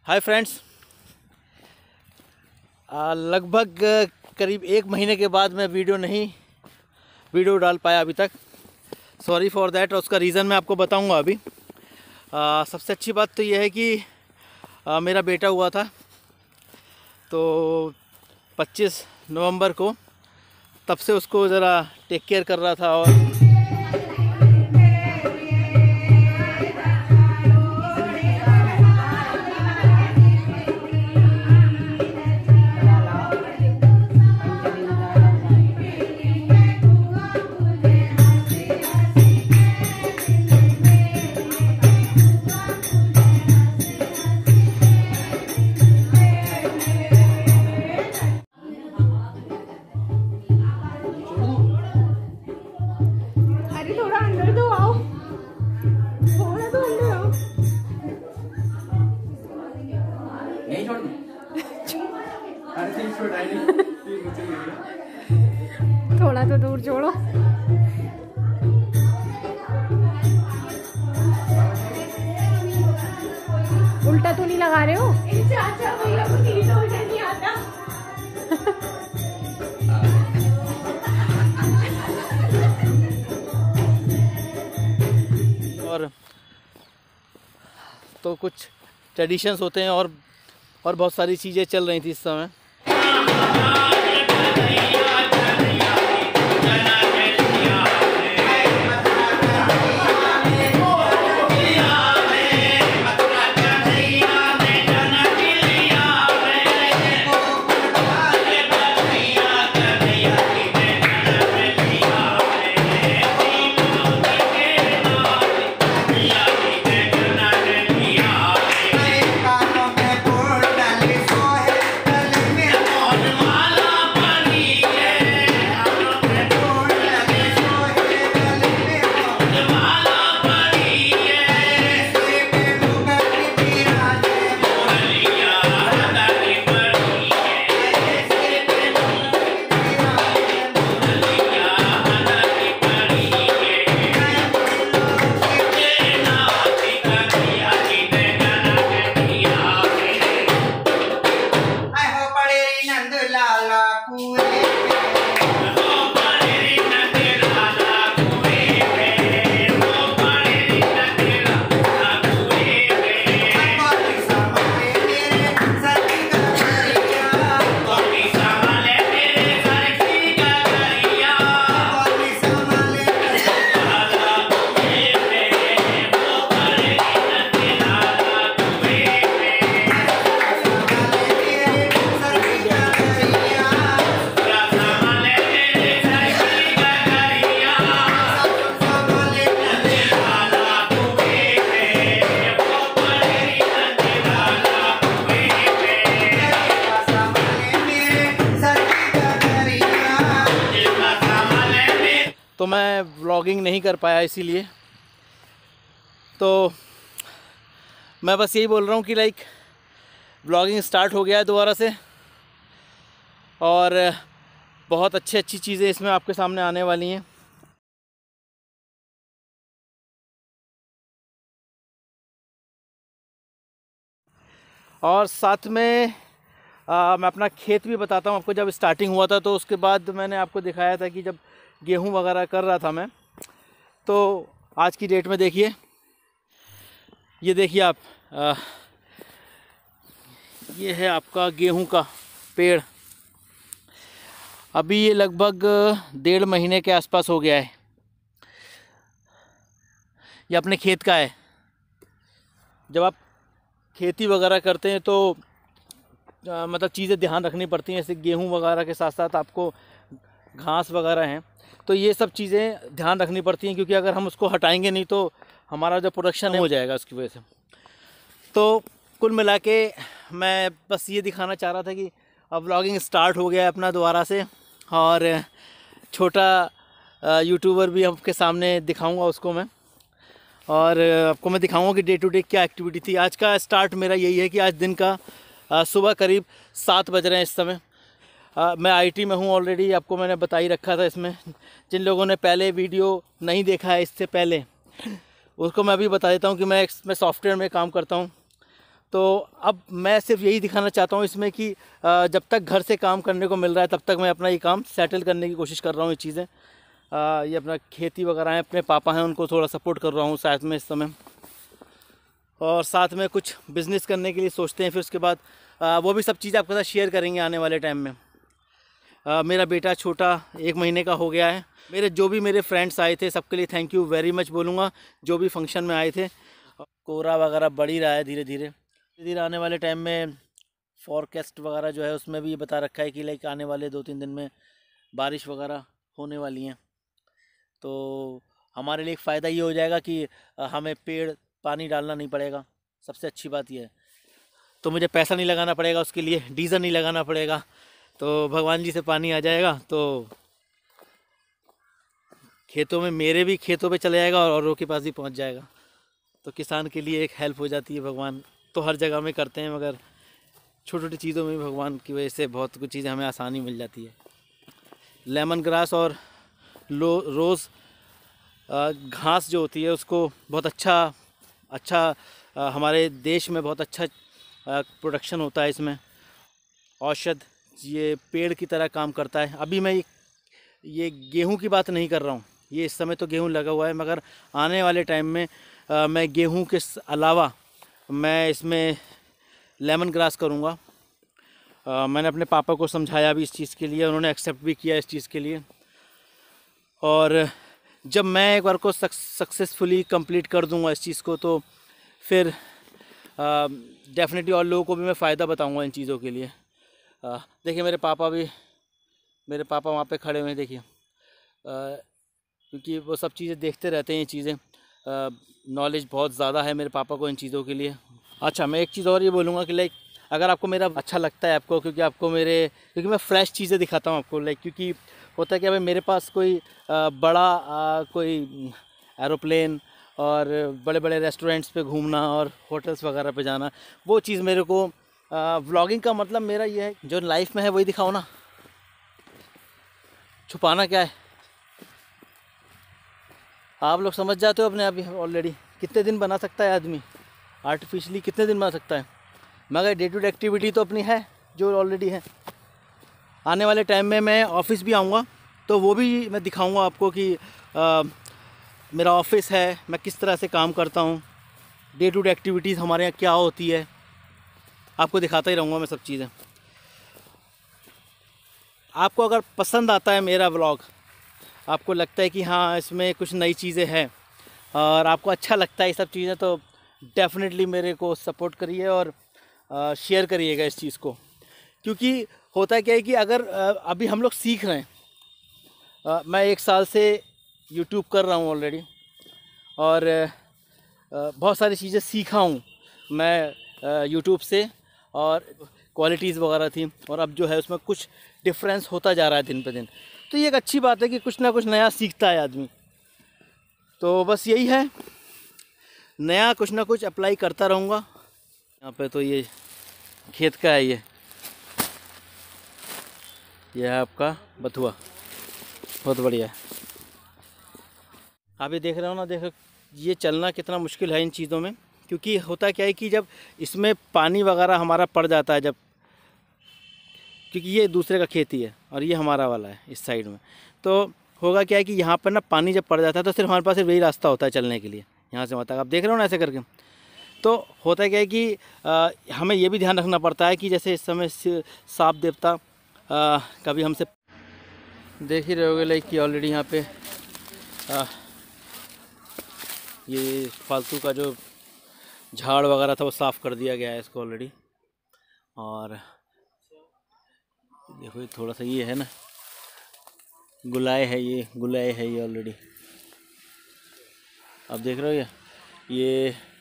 Hi friends, लगभग करीब 1 महीने के बाद मैं वीडियो डाल पाया अभी तक। Sorry for that. और उसका रीज़न मैं आपको बताऊंगा अभी। सबसे अच्छी बात तो यह है कि मेरा बेटा हुआ था तो 25 नवंबर को, तब से उसको ज़रा टेक केयर कर रहा था। और थोड़ा तो दूर छोड़ो। उल्टा तो नहीं लगा रहे हो? चाचा भैया को तीन उल्टा नहीं आता। और तो कुछ ट्रेडिशंस होते हैं और बहुत सारी चीज़ें चल रही थी इस समय। तो मैं व्लॉगिंग नहीं कर पाया, इसीलिए तो मैं बस यही बोल रहा हूँ कि लाइक व्लॉगिंग स्टार्ट हो गया है दोबारा से, और बहुत अच्छी चीज़ें इसमें आपके सामने आने वाली हैं। और साथ में मैं अपना खेत भी बताता हूँ आपको। जब स्टार्टिंग हुआ था तो उसके बाद मैंने आपको दिखाया था कि जब गेहूँ वगैरह कर रहा था मैं, तो आज की डेट में देखिए, ये देखिए आप, ये है आपका गेहूं का पेड़। अभी ये लगभग 1.5 महीने के आसपास हो गया है। ये अपने खेत का है। जब आप खेती वगैरह करते हैं तो मतलब चीज़ें ध्यान रखनी पड़ती हैं। जैसे गेहूं वगैरह के साथ साथ आपको घास वगैरह हैं, तो ये सब चीज़ें ध्यान रखनी पड़ती हैं, क्योंकि अगर हम उसको हटाएंगे नहीं तो हमारा जो प्रोडक्शन हो जाएगा उसकी वजह से। तो कुल मिला के मैं बस ये दिखाना चाह रहा था कि अब व्लॉगिंग स्टार्ट हो गया है अपना दोबारा से, और छोटा यूट्यूबर भी आपके सामने दिखाऊंगा उसको मैं, और आपको मैं दिखाऊंगा कि डे टू डे क्या एक्टिविटी थी। आज का स्टार्ट मेरा यही है कि आज दिन का सुबह करीब 7 बज रहे हैं इस समय। मैं आईटी में हूँ ऑलरेडी, आपको मैंने बता ही रखा था। इसमें जिन लोगों ने पहले वीडियो नहीं देखा है इससे पहले, उसको मैं अभी बता देता हूँ कि मैं सॉफ्टवेयर में काम करता हूँ। तो अब मैं सिर्फ यही दिखाना चाहता हूँ इसमें कि जब तक घर से काम करने को मिल रहा है तब तक मैं अपना ये काम सेटल करने की कोशिश कर रहा हूँ। ये चीज़ें ये अपना खेती वगैरह है, अपने पापा हैं उनको थोड़ा सपोर्ट कर रहा हूँ साथ में इस समय, और साथ में कुछ बिज़नेस करने के लिए सोचते हैं। फिर उसके बाद वो भी सब चीज़ें आपके साथ शेयर करेंगे आने वाले टाइम में। मेरा बेटा छोटा 1 महीने का हो गया है। जो भी मेरे फ्रेंड्स आए थे सबके लिए थैंक यू वेरी मच बोलूँगा, जो भी फंक्शन में आए थे। कोहरा वगैरह बढ़ ही रहा है धीरे धीरे आने वाले टाइम में। फॉरकास्ट वगैरह जो है उसमें भी ये बता रखा है कि लाइक आने वाले 2-3 दिन में बारिश वगैरह होने वाली हैं। तो हमारे लिए एक फ़ायदा ये हो जाएगा कि हमें पेड़ पानी डालना नहीं पड़ेगा। सबसे अच्छी बात यह है, तो मुझे पैसा नहीं लगाना पड़ेगा उसके लिए, डीजल नहीं लगाना पड़ेगा। तो भगवान जी से पानी आ जाएगा तो खेतों में, मेरे भी खेतों पे चले जाएगा और औरों के पास भी पहुंच जाएगा। तो किसान के लिए एक हेल्प हो जाती है। भगवान तो हर जगह में करते हैं, मगर छोटी छोटी चीज़ों में भगवान की वजह से बहुत कुछ चीज़ें हमें आसानी मिल जाती है। लेमन ग्रास और रोज़ घास जो होती है उसको बहुत अच्छा हमारे देश में बहुत अच्छा प्रोडक्शन होता है इसमें। औषध ये पेड़ की तरह काम करता है। अभी मैं ये गेहूं की बात नहीं कर रहा हूँ, ये इस समय तो गेहूं लगा हुआ है, मगर आने वाले टाइम में मैं गेहूं के अलावा मैं इसमें लेमन ग्रास करूँगा। मैंने अपने पापा को समझाया भी इस चीज़ के लिए, उन्होंने एक्सेप्ट भी किया इस चीज़ के लिए। और जब मैं एक बार को सक्सेसफुली कंप्लीट कर दूंगा इस चीज़ को, तो फिर डेफिनेटली और लोगों को भी मैं फ़ायदा बताऊंगा इन चीज़ों के लिए। देखिए मेरे पापा वहाँ पे खड़े हुए हैं, देखिए, क्योंकि वो सब चीज़ें देखते रहते हैं। ये चीज़ें नॉलेज बहुत ज़्यादा है मेरे पापा को इन चीज़ों के लिए। अच्छा, मैं एक चीज़ और ये बोलूँगा कि लाइक अगर आपको मेरा अच्छा लगता है आपको, क्योंकि मैं फ़्रेश चीज़ें दिखाता हूँ आपको, लाइक क्योंकि होता है कि भाई मेरे पास कोई बड़ा कोई एरोप्लेन और बड़े बड़े रेस्टोरेंट्स पे घूमना और होटल्स वगैरह पे जाना, वो चीज़ मेरे को व्लॉगिंग का मतलब मेरा ये है जो लाइफ में है वही दिखाओ ना, छुपाना क्या है। आप लोग समझ जाते हो अपने आप ही ऑलरेडी। कितने दिन बना सकता है आदमी आर्टिफिशियली, कितने दिन बना सकता है, मगर डे टू डे एक्टिविटी तो अपनी है जो ऑलरेडी है। आने वाले टाइम में मैं ऑफिस भी आऊँगा तो वो भी मैं दिखाऊँगा आपको कि मेरा ऑफिस है, मैं किस तरह से काम करता हूँ, डे टू डे एक्टिविटीज़ हमारे यहाँ क्या होती है, आपको दिखाता ही रहूँगा मैं सब चीज़ें। आपको अगर पसंद आता है मेरा व्लॉग, आपको लगता है कि हाँ इसमें कुछ नई चीज़ें हैं और आपको अच्छा लगता है ये सब चीज़ें, तो डेफिनेटली मेरे को सपोर्ट करिए और शेयर करिएगा इस चीज़ को। क्योंकि होता क्या है कि अगर अभी हम लोग सीख रहे हैं, मैं 1 साल से यूट्यूब कर रहा हूँ ऑलरेडी, और बहुत सारी चीज़ें सीखा हूँ मैं यूट्यूब से, और क्वालिटीज़ वगैरह थी, और अब जो है उसमें कुछ डिफरेंस होता जा रहा है दिन पे दिन। तो ये एक अच्छी बात है कि कुछ ना कुछ नया सीखता है आदमी। तो बस यही है, नया कुछ ना कुछ अप्लाई करता रहूँगा। यहाँ पे तो ये खेत का है, ये है आपका बथुआ, बहुत बढ़िया है। आप ये देख रहे हो ना, देखो ये चलना कितना मुश्किल है इन चीज़ों में, क्योंकि होता क्या है कि जब इसमें पानी वगैरह हमारा पड़ जाता है, जब क्योंकि ये दूसरे का खेती है और ये हमारा वाला है इस साइड में, तो होगा क्या है कि यहाँ पर ना पानी जब पड़ जाता है तो सिर्फ हमारे पास सिर्फ यही रास्ता होता है चलने के लिए, यहाँ से वहाँ तक। आप देख रहे हो ना ऐसे करके। तो होता क्या है कि हमें ये भी ध्यान रखना पड़ता है कि जैसे इस समय सांप देवता कभी हमसे, देख ही रहे होगे लाइक कि ऑलरेडी यहाँ पे ये फालतू का जो झाड़ वगैरह था वो साफ़ कर दिया गया है इसको ऑलरेडी। और देखो ये थोड़ा सा ये है ना, गुलाय है ये ऑलरेडी, आप देख रहे हो ये